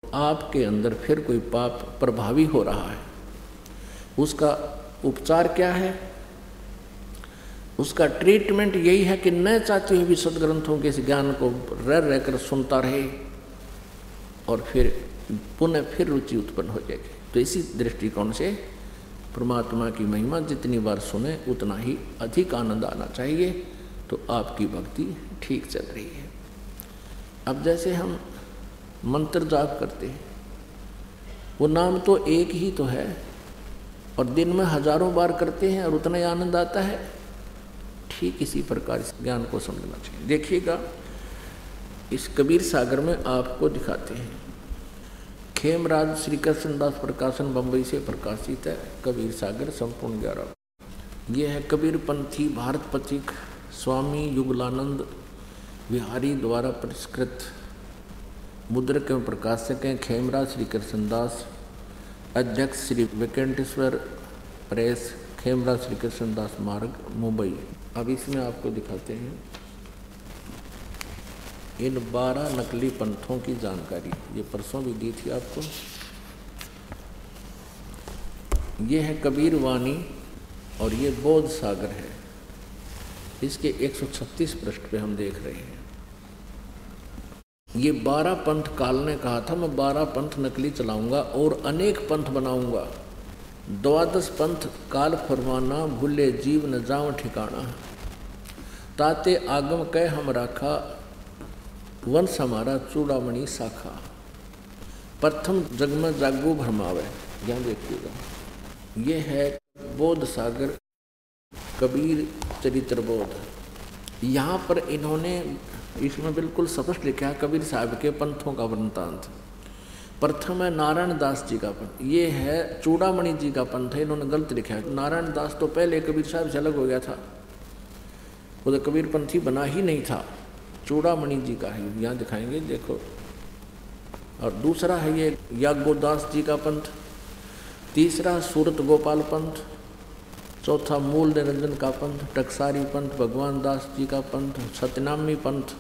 आपके अंदर फिर कोई पाप प्रभावी हो रहा है। उसका उपचार क्या है? उसका ट्रीटमेंट यही है कि न चाहते हुए भी सदग्रंथों के इस ज्ञान को रह रहकर सुनता रहे और फिर पुनः फिर रुचि उत्पन्न हो जाएगी। तो इसी दृष्टिकोण से परमात्मा की महिमा जितनी बार सुने उतना ही अधिक आनंद आना चाहिए, तो आपकी भक्ति ठीक चल रही है। अब जैसे हम मंत्र जाप करते हैं, वो नाम तो एक ही तो है और दिन में हजारों बार करते हैं और उतना ही आनंद आता है। ठीक इसी प्रकार इस ज्ञान को समझना चाहिए। देखिएगा, इस कबीर सागर में आपको दिखाते हैं, खेमराज श्री कृष्णदास प्रकाशन बम्बई से प्रकाशित है कबीर सागर संपूर्ण 11। ये है कबीर पंथी भारत पथिक स्वामी युगलानंद विहारी द्वारा परिष्कृत, मुद्रक एवं प्रकाशक हैं खेमराज श्री कृष्णदास, अध्यक्ष श्री वेंकटेश्वर प्रेस, खेमराज श्री कृष्णदास मार्ग, मुंबई। अब इसमें आपको दिखाते हैं इन 12 नकली पंथों की जानकारी। ये परसों भी दी थी आपको। ये है कबीर वाणी और ये बोध सागर है। इसके 136 पृष्ठ पे हम देख रहे हैं। ये 12 पंथ काल ने कहा था, मैं 12 पंथ नकली चलाऊंगा और अनेक पंथ बनाऊंगा। 12 पंथ काल फरमाना, भूले जीव न जाऊं ठिकाना। ताते आगम कह हम राखा, वंश हमारा चूड़ामणि शाखा। प्रथम जग में जागू भरमावे। यहाँ देखिएगा, ये है बोध सागर कबीर चरित्र बोध। यहाँ पर इन्होंने इसमें बिल्कुल स्पष्ट लिखा है कबीर साहब के पंथों का वृत्तांत। प्रथम है नारायण दास जी का पंथ, ये है चूड़ामणि जी का पंथ है। इन्होंने गलत लिखा है। नारायण दास तो पहले कबीर साहब से अलग हो गया था, वो तो कबीर पंथी बना ही नहीं था। चूड़ामणि जी का है, यहाँ दिखाएंगे, देखो। और दूसरा है ये याज्ञोदास जी का पंथ, तीसरा सूरत गोपाल पंथ, चौथा मूल निरंजन का पंथ, टकसारी पंथ, भगवान दास जी का पंथ, सतनामी पंथ,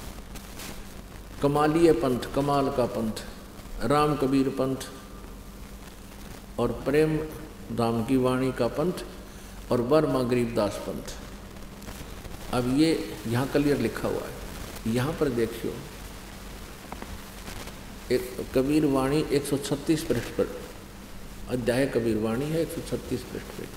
कमालीय पंथ, कमाल का पंथ, राम कबीर पंथ और प्रेम धाम की वाणी का पंथ और वर्मा गरीबदास पंथ। अब ये यहाँ क्लियर लिखा हुआ है। यहाँ पर देखियो, एक कबीर वाणी 136 पृष्ठ पर, अध्याय कबीर वाणी है 136 पृष्ठ पर।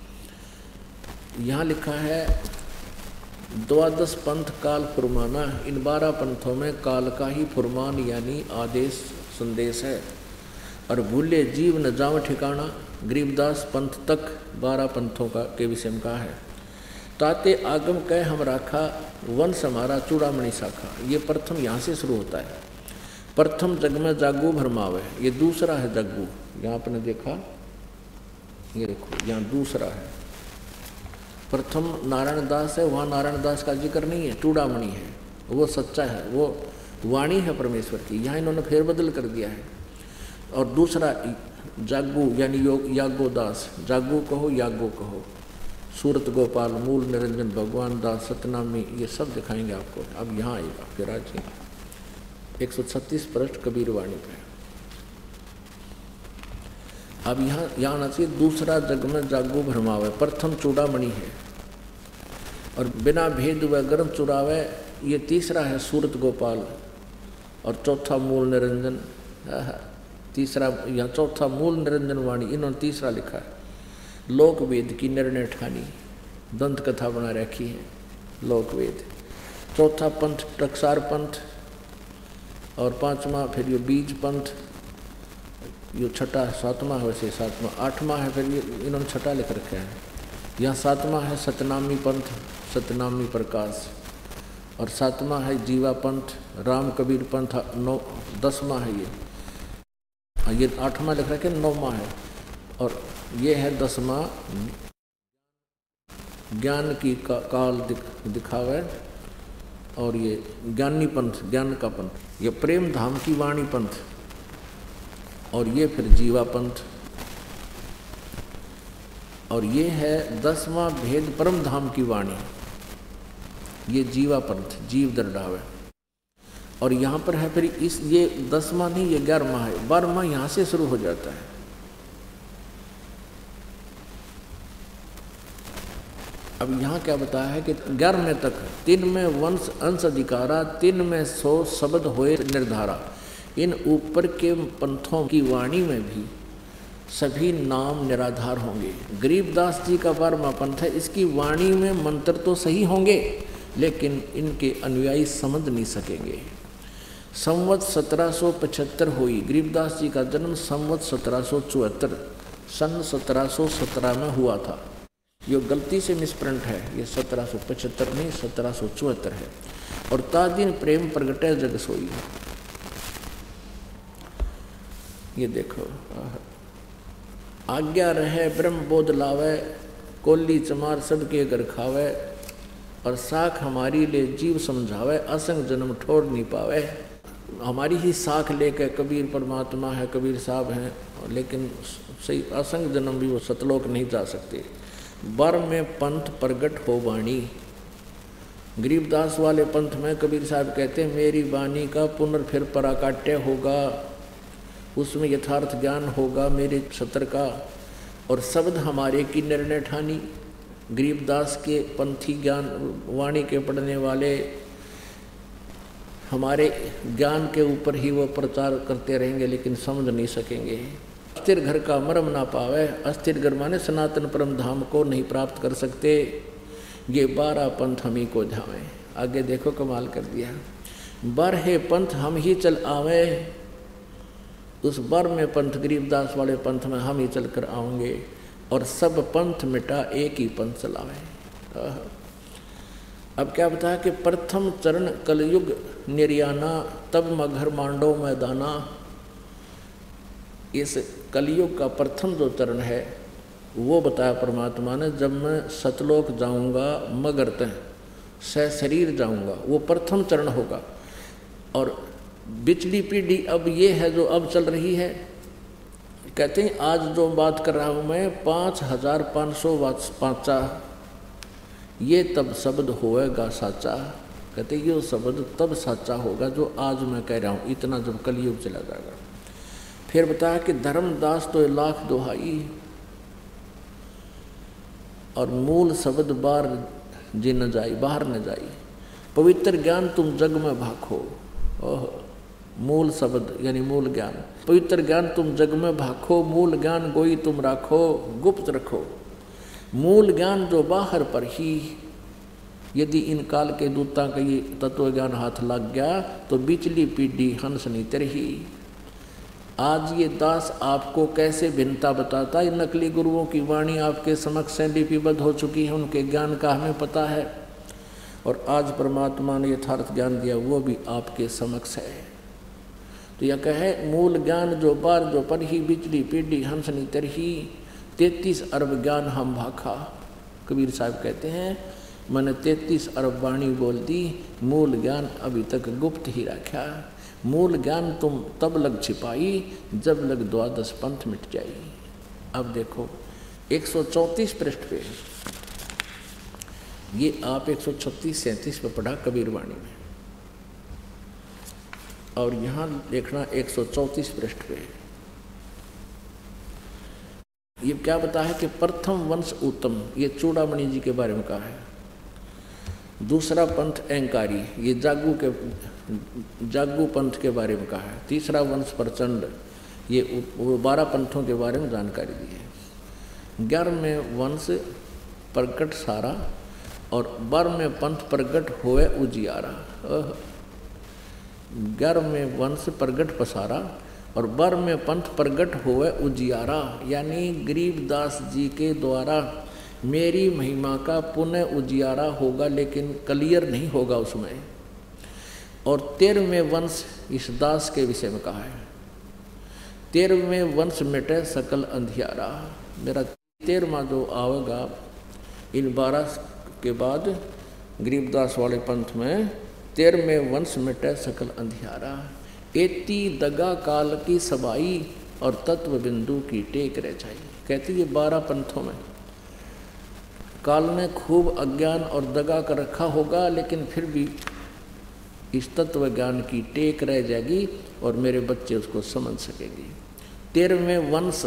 यहाँ लिखा है 12 पंथ काल फुरमाना। इन 12 पंथों में काल का ही फुरमान यानी आदेश संदेश है। और भूले जीव न जाव ठिकाना, गरीबदास पंथ तक 12 पंथों का के विषय में कहा है। ताते आगम कह हम राखा, वंश हमारा चूड़ामणि शाखा। ये प्रथम यहाँ से शुरू होता है। प्रथम जग में जागू भरमावे, ये दूसरा है जागू। यहाँ आपने देखा, ये देखो यहाँ दूसरा है। प्रथम नारायण दास है, वहाँ नारायण दास का जिक्र नहीं है, चूड़ामणि है, वो सच्चा है, वो वाणी है परमेश्वर की। यहाँ इन्होंने फेरबदल कर दिया है। और दूसरा जागू यानी याज्ञोदास, जागू कहो याज्ञो कहो, सूरत गोपाल, मूल निरंजन, भगवान दास, सतनामी, ये सब दिखाएंगे आपको। अब यहाँ आएगा फिर आज 136 पृष्ठ कबीर वाणी पे। अब यहाँ आना चाहिए दूसरा जग में जागू भरमावे। प्रथम चूड़ामणि है और बिना भेद व गर्म चुरावे, ये तीसरा है सूरत गोपाल और चौथा मूल निरंजन। तीसरा यहाँ चौथा मूल निरंजन वाणी, इन्होंने तीसरा लिखा है। लोक वेद की निर्णय ठानी, दंत कथा बना रखी है लोक वेद। चौथा पंथ टकसार पंथ और पांचवा फिर ये बीज पंथ, ये छठा सातवां है, वैसे सातवां आठवां है, फिर ये इन्होंने छठा लिख रखा है। यहाँ सातवां है सतनामी पंथ, सतनामी प्रकाश, और सातवां है जीवा पंथ, राम कबीर पंथ। 10वां है ये 8वां लिख रखा है, 9वां है, और ये है 10वां ज्ञान की काल दिखावे। और ये ज्ञानी पंथ, ज्ञान का पंथ, ये प्रेम धाम की वाणी पंथ, और ये फिर जीवा पंथ, और ये है 10वां भेद परम धाम की वाणी, ये जीवा पंथ, जीव दरडावे। और यहाँ पर है फिर इस ये 10वां नहीं, ये 11वां है। 12वां यहाँ से शुरू हो जाता है। अब यहाँ क्या बताया है कि 11वें तक 3 में वंश अंश अधिकारा, 3 में 100 शब्द होए निर्धारा। इन ऊपर के पंथों की वाणी में भी सभी नाम निराधार होंगे। गरीबदास जी का 12वां पंथ है, इसकी वाणी में मंत्र तो सही होंगे लेकिन इनके अनुयायी समझ नहीं सकेंगे। संवत 1775 हुई। गरीबदास जी का जन्म संवत 1774 सन 1717 में हुआ था। ये गलती से मिसप्रिंट है, ये 1775 नहीं 1774 है। और तादिन प्रेम प्रगटे जग सोई। ये देखो, आज्ञा रहे ब्रह्म बोध लावे, कोली चमार सबके घर खावे, और साख हमारी ले जीव समझावे, असंग जन्म ठोर नहीं पावे। हमारी ही साख लेकर कबीर परमात्मा है, कबीर साहब हैं, लेकिन सही असंग जन्म भी वो सतलोक नहीं जा सकते। बर में पंथ प्रगट हो वाणी। गरीबदास वाले पंथ में कबीर साहब कहते हैं मेरी वाणी का पुनर्फिर पराकाट्य होगा, उसमें यथार्थ ज्ञान होगा मेरे छत्र का, और शब्द हमारे की निर्णय ठानी। गरीबदास के पंथी ज्ञान वाणी के पढ़ने वाले हमारे ज्ञान के ऊपर ही वो प्रचार करते रहेंगे लेकिन समझ नहीं सकेंगे। अस्थिर घर का मर्म ना पावे। अस्थिर घर माने सनातन परम धाम को नहीं प्राप्त कर सकते। ये 12 पंथ हम ही को धावे। आगे देखो कमाल कर दिया। 12 पंथ हम ही चल आवे। उस 12वें पंथ गरीबदास वाले पंथ में हम ही चल कर आएंगे, और सब पंथ मिटा एक ही पंथ चलावे। अब क्या बताया कि प्रथम चरण कलयुग निर्याना, तब मगर मांडो मैदाना। इस कलयुग का प्रथम जो चरण है वो बताया परमात्मा ने, जब मैं सतलोक जाऊंगा मगर तय सशरीर जाऊंगा, वो प्रथम चरण होगा। और बिचली पीढ़ी अब ये है जो अब चल रही है। कहते हैं आज जो बात कर रहा हूँ मैं 5505 ये तब शब्द होएगा साचा। कहते ये शब्द तब साचा होगा जो आज मैं कह रहा हूँ, इतना जब कलयुग चला जाएगा। फिर बताया कि धर्मदास तो लाख दोहाई, और मूल शब्द बार जी न जाई, बाहर न जाई। पवित्र ज्ञान तुम जग में भाखो। ओह, मूल शब्द यानी मूल ज्ञान। पवित्र ज्ञान तुम जग में भाखो, मूल ज्ञान गोई तुम राखो, गुप्त रखो। मूल ज्ञान जो बाहर पर ही, यदि इन काल के दूता का ये तत्व ज्ञान हाथ लग गया तो बिचली पीढ़ी हंस नहीं तरही। आज ये दास आपको कैसे भिन्नता बताता है। नकली गुरुओं की वाणी आपके समक्ष लिपिबद्ध हो चुकी है, उनके ज्ञान का हमें पता है, और आज परमात्मा ने यथार्थ ज्ञान दिया वो भी आपके समक्ष है। तो यह कहे मूल ज्ञान जो बार जो पर ही, बिचली पीढ़ी हंस नहीं तरही, 33 अरब ज्ञान हम भाखा। कबीर साहब कहते हैं मैंने 33 अरब वाणी बोल दी, मूल ज्ञान अभी तक गुप्त ही रखा। मूल ज्ञान तुम तब लग छिपाई, जब लग 12 पंथ मिट जाई। अब देखो 134 पृष्ठ पे, ये आप 136-37 पे पढ़ा कबीर वाणी में, और यहाँ देखना 134 पृष्ठ पे। ये क्या बता है कि प्रथम वंश उत्तम, ये चूड़ामणि जी के बारे में कहा है। दूसरा पंथ अहंकारी, ये जागू पंथ के बारे में कहा है। तीसरा वंश प्रचंड, ये 12 पंथों के बारे में जानकारी दी है। 11वें वंश प्रगट सारा, और 12वें पंथ प्रगट होए उजियारा। 11वें वंश प्रगट पसारा, और 12वें पंथ प्रगट होए उजियारा, यानी गरीबदास जी के द्वारा मेरी महिमा का पुनः उजियारा होगा, लेकिन क्लियर नहीं होगा उसमें। और 13वें वंश इस दास के विषय में कहा है। 13वें वंश मिटे सकल अंधियारा। मेरा 13वां जो आवेगा इन 12 के बाद गरीबदास वाले पंथ में, 13वें वंश मिटे सकल अंधियारा। एती दगा काल की सबाई, और तत्व बिंदु की टेक रह जाई। कहती ये 12 पंथों में काल ने खूब अज्ञान और दगा कर रखा होगा, लेकिन फिर भी इस तत्व ज्ञान की टेक रह जाएगी और मेरे बच्चे उसको समझ सकेंगे। 13वें वंश,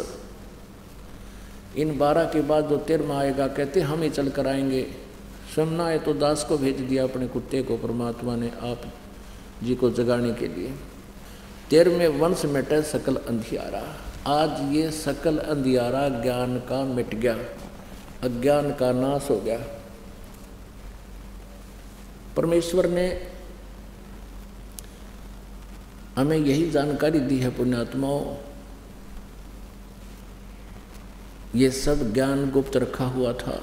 इन 12 के बाद जो 13वां आएगा, कहते हम ही चल कर आएंगे। स्वयं आए तो दास को भेज दिया, अपने कुत्ते को परमात्मा ने आप जी को जगाने के लिए। 13वें वंश मिटे सकल अंधियारा। आज ये सकल अंधियारा ज्ञान का मिट गया, अज्ञान का नाश हो गया। परमेश्वर ने हमें यही जानकारी दी है पुण्यात्माओं, ये सब ज्ञान गुप्त रखा हुआ था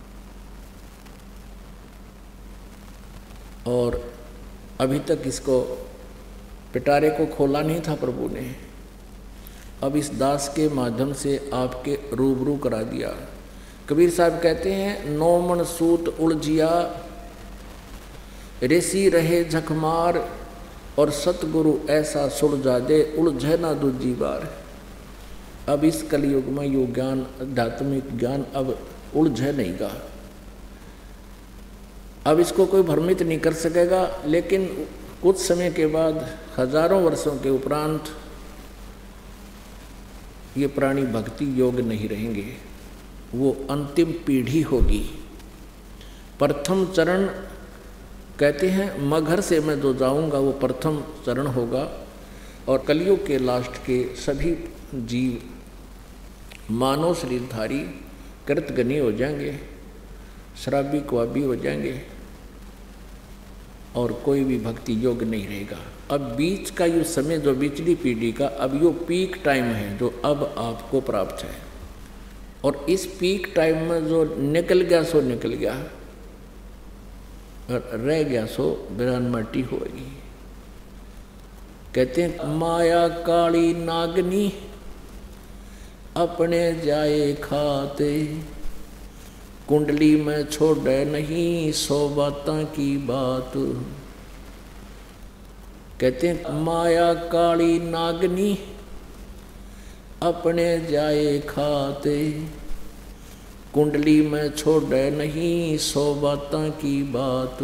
और अभी तक इसको पिटारे को खोला नहीं था प्रभु ने। अब इस दास के माध्यम से आपके रूबरू करा दिया। कबीर साहब कहते हैं, 9 मन सूत उलझिया ऋषि रहे झकमार, और सतगुरु ऐसा सुलझा दे उलझे ना दूजी बार। अब इस कलयुग में यो ज्ञान, आध्यात्मिक ज्ञान अब उलझे नहीं गा, अब इसको कोई भ्रमित नहीं कर सकेगा। लेकिन कुछ समय के बाद, हजारों वर्षों के उपरांत, ये प्राणी भक्ति योग नहीं रहेंगे, वो अंतिम पीढ़ी होगी। प्रथम चरण कहते हैं, मगर से मैं जो जाऊंगा वो प्रथम चरण होगा, और कलयुग के लास्ट के सभी जीव मानव शरीरधारी कृतगनी हो जाएंगे, शराबी क्वाबी हो जाएंगे, और कोई भी भक्ति योग नहीं रहेगा। अब बीच का यो समय जो बिचली पीढ़ी का, अब यो पीक टाइम है जो अब आपको प्राप्त है, और इस पीक टाइम में जो निकल गया सो निकल गया, और रह गया सो बिरान माटी होगी। कहते हैं, माया काली नागनी अपने जाए खाते, कुंडली में छोड़े नहीं 100 बातों की बात। कहते हैं, माया काली नागनी अपने जाए खाते, कुंडली में छोड़े नहीं 100 बातों की बात।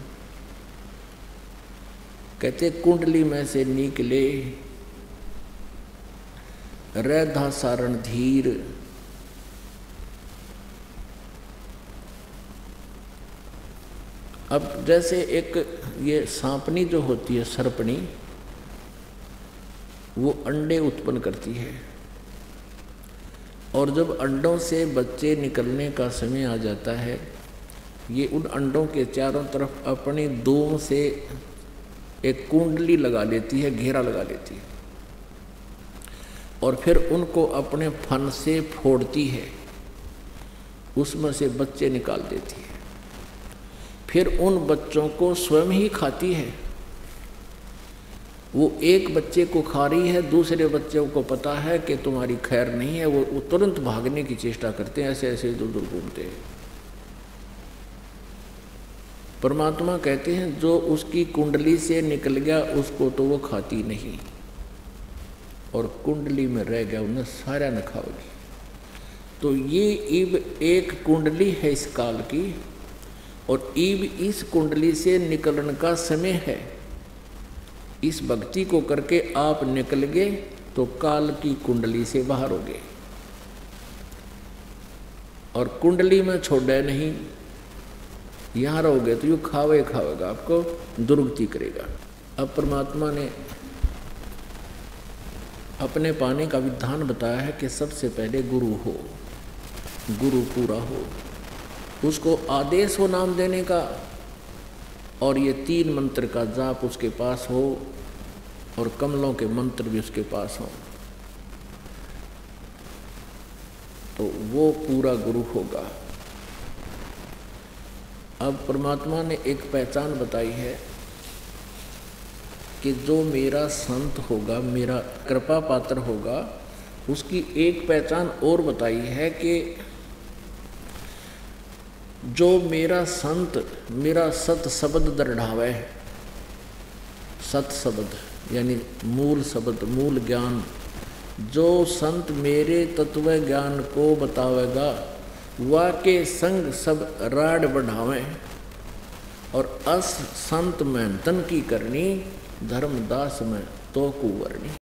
कहते कुंडली में से निकले रैधा सारण धीर, अब जैसे एक ये सांपनी जो होती है, सर्पणी, वो अंडे उत्पन्न करती है, और जब अंडों से बच्चे निकलने का समय आ जाता है, ये उन अंडों के चारों तरफ अपनी दूम से एक कुंडली लगा लेती है, घेरा लगा लेती है, और फिर उनको अपने फन से फोड़ती है, उसमें से बच्चे निकाल देती है। फिर उन बच्चों को स्वयं ही खाती है। वो एक बच्चे को खा रही है, दूसरे बच्चों को पता है कि तुम्हारी खैर नहीं है, वो तुरंत भागने की चेष्टा करते हैं, ऐसे ऐसे इधर उधर घूमते हैं। परमात्मा कहते हैं, जो उसकी कुंडली से निकल गया उसको तो वो खाती नहीं, और कुंडली में रह गया उन्हें सारा न खाओगी। तो ये ईब एक कुंडली है इस काल की, और ईब इस कुंडली से निकलने का समय है। इस भक्ति को करके आप निकल गए तो काल की कुंडली से बाहर हो गए, और कुंडली में छोड़े नहीं, यहाँ रहोगे तो यू खावेगा, आपको दुर्गति करेगा। अब परमात्मा ने अपने पाने का विधान बताया है कि सबसे पहले गुरु हो, गुरु पूरा हो, उसको आदेश हो नाम देने का, और ये 3 मंत्र का जाप उसके पास हो, और कमलों के मंत्र भी उसके पास हो, तो वो पूरा गुरु होगा। अब परमात्मा ने एक पहचान बताई है कि जो मेरा संत होगा, मेरा कृपा पात्र होगा, उसकी एक पहचान और बताई है कि जो मेरा संत मेरा सत शब्द दृढ़ावे, सत शब्द यानी मूल शब्द, मूल ज्ञान, जो संत मेरे तत्व ज्ञान को बतावेगा, वाके संग सब राड बढ़ावें, और अस संत में तन की करनी, धर्मदास में तो कुवर्णी।